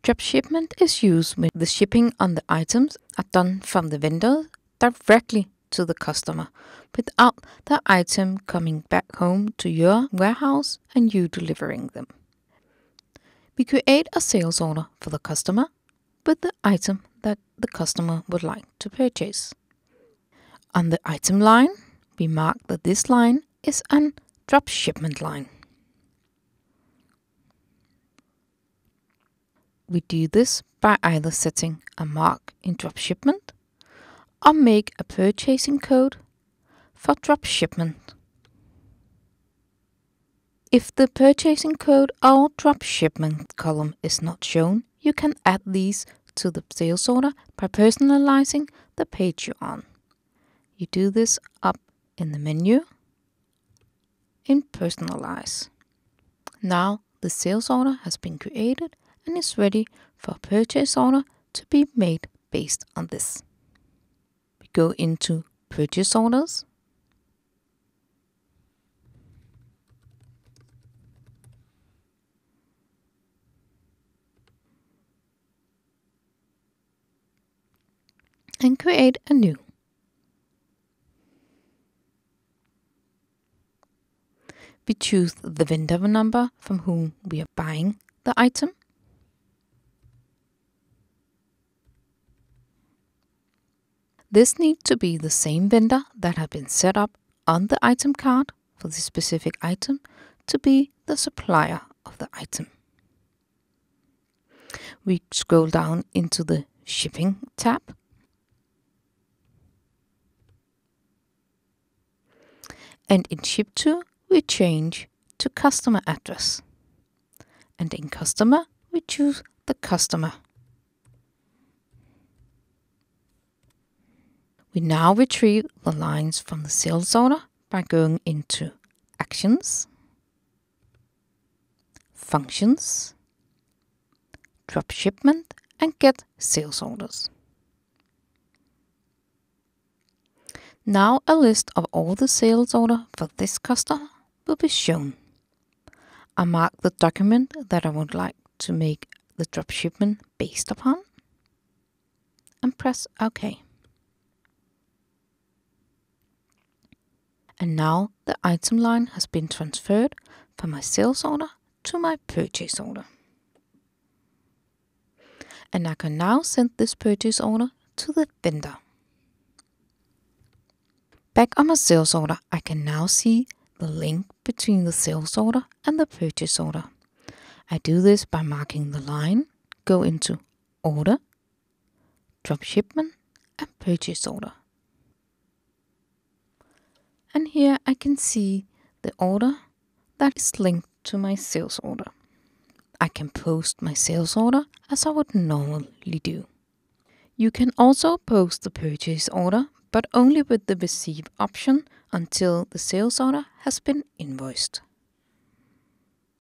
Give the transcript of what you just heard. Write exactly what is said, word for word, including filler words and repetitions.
Drop shipment is used when the shipping on the items are done from the vendor directly to the customer, without the item coming back home to your warehouse and you delivering them. We create a sales order for the customer with the item that the customer would like to purchase. On the item line, we mark that this line is an drop shipment line. We do this by either setting a mark in drop shipment or make a purchasing code for drop shipment. If the purchasing code or drop shipment column is not shown, you can add these to the sales order by personalizing the page you're on. You do this up in the menu in Personalize. Now the sales order has been created and is ready for a purchase order to be made based on this. We go into Purchase Orders. And create a new. We choose the vendor number from whom we are buying the item. This needs to be the same vendor that has been set up on the item card for the specific item to be the supplier of the item. We scroll down into the Shipping tab. And in Ship To, we change to Customer Address. And in Customer, we choose the customer. We now retrieve the lines from the sales order by going into Actions, Functions, Drop Shipment, and Get Sales Orders. Now a list of all the sales order for this customer will be shown. I mark the document that I would like to make the drop shipment based upon and press OK. And now the item line has been transferred from my sales order to my purchase order. And I can now send this purchase order to the vendor. Back on my sales order, I can now see the link between the sales order and the purchase order. I do this by marking the line, go into Order, Drop Shipment, and Purchase Order. And here I can see the order that is linked to my sales order. I can post my sales order as I would normally do. You can also post the purchase order, but only with the receive option until the sales order has been invoiced.